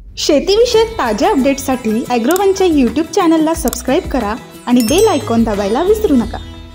शेतीविषयक ताज्या अपडेट्ससाठी ॲग्रोवनच्या यूट्यूब चॅनलला सबस्क्राईब करा आणि बेल आयकॉन दाबायला विसरू नका।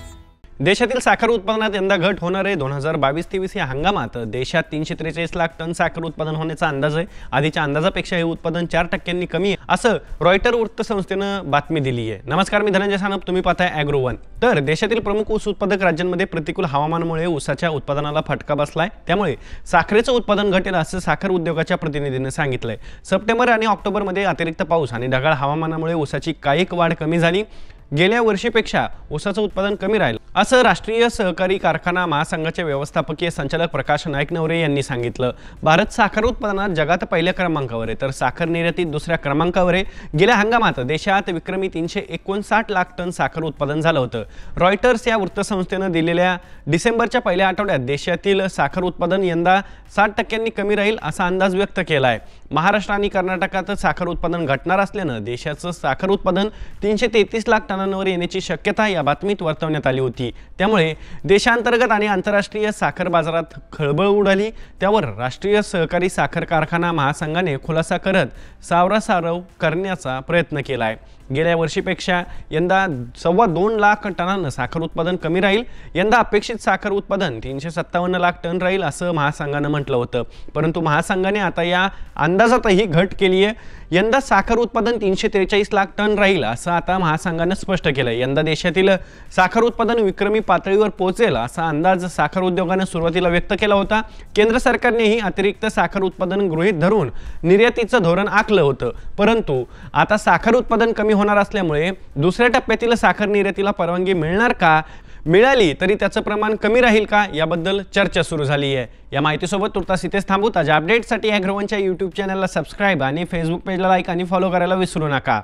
देशातील साखर उत्पादनात यंदा घट होणार आहे। 2022-23 या हंगामात देशात 343 लाख टन साखर उत्पादन होण्याचा अंदाज आहे। आधीच्या अंदाजापेक्षा हे उत्पादन 4% कमी आहे असं रॉयटर वृत्तसंस्थेनं बातमी दिली आहे। नमस्कार, मी धनंजय सानप, तुम्ही पाहताय ॲग्रोवन। तर देशातील प्रमुख ऊस उत्पादक राज्यांमध्ये प्रतिकूल हवामानामुळे ऊसाच्या उत्पादनाला फटका बसलाय, त्यामुळे साखरेचं उत्पादन घटेल असं साखर उद्योगाच्या प्रतिनिधींनी सांगितलंय। सप्टेंबर आणि ऑक्टोबरमध्ये अतिरिक्त पाऊस आणि ढगाळ हवामानामुळे ऊसाची कायिक वाढ कमी झाली। गेल्या वर्षीपेक्षा ऊसाचं उत्पादन कमी राहील असं राष्ट्रीय सहकारी कारखाना महासंघाचे व्यवस्थापकीय संचालक प्रकाश नाईक-नवरे यांनी सांगितलं। भारत साखर उत्पादनात जगात पहिल्या क्रमांकावर आहे, तर साखर निर्यातीत दुसऱ्या क्रमांकावर आहे। गेल्या हंगामात देशात विक्रमी 359 लाख टन साखर उत्पादन झालं होतं। रॉयटर्स या वृत्तसंस्थेनं दिलेल्या डिसेंबरच्या पहिल्या आठवड्यात देशातील साखर उत्पादन यंदा 60% कमी राहील असा अंदाज व्यक्त केला आहे। महाराष्ट्र आणि कर्नाटकात साखर उत्पादन घटणार असल्यानं देशाचं साखर उत्पादन 333 लाख टनांवर येण्याची शक्यता या बातमीत वर्तवण्यात आली होती। त्यामुळे देशांतर्गत आणि आंतरराष्ट्रीय साखर बाजारात खळबळ उडाली। त्यावर राष्ट्रीय सहकारी साखर कारखाना महासंघाने खुलासा करत सावरासारव करण्याचा प्रयत्न केला आहे। गेल्या वर्षीपेक्षा यंदा 2.25 लाख टनांना साखर उत्पादन कमी राहील। यंदा अपेक्षित साखर उत्पादन 357 लाख टन राहील असं महासंघाने म्हटलं होतं, परंतु महासंघाने आता या अंदाजातही घट केली आहे। यंदा साखर उत्पादन 343 लाख टन राहील असं आता महासंघाने स्पष्ट केलं। यंदा देशातील साखर उत्पादन विक्रमी पातळीवर पोहोचेल असा अंदाज साखर उद्योगाने सुरुवातीला व्यक्त केला होता। केंद्र सरकारनेही अतिरिक्त साखर उत्पादन गृहीत धरून निर्यातीचं धोरण आखलं होतं, परंतु आता साखर उत्पादन कमी होणार असल्यामुळे दुसऱ्या टप्प्यातील साखर निर्यातीला परवानगी मिळणार का, मिळाली तरी त्याचं प्रमाण कमी राहील का याबद्दल चर्चा सुरू झाली आहे। या माहितीसोबत तुर्तास इथेच थांबू। ताज्या अपडेट्ससाठी ॲग्रोवनच्या यूट्यूब चॅनलला सबस्क्राईब आणि फेसबुक पेजला लाईक आणि फॉलो करायला विसरू नका।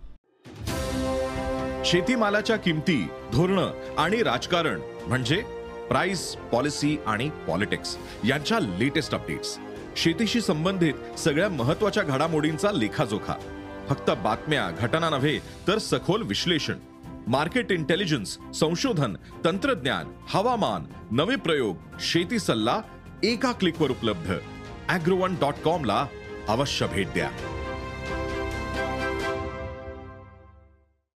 शेतीमालाच्या किमती, धोरणं आणि राजकारण म्हणजे प्राइस, पॉलिसी आणि पॉलिटिक्स यांच्या लेटेस्ट अपडेट्स, शेतीशी संबंधित सगळ्या महत्त्वाच्या घडामोडींचा लेखाजोखा, फक्त बातम्या घटना नव्हे तर सखोल विश्लेषण, मार्केट इंटेलिजन्स, संशोधन, तंत्रज्ञान, हवामान, नवे प्रयोग, शेती सल्ला एका क्लिकवर उपलब्ध। agrowon.com ला अवश्य भेट द्या।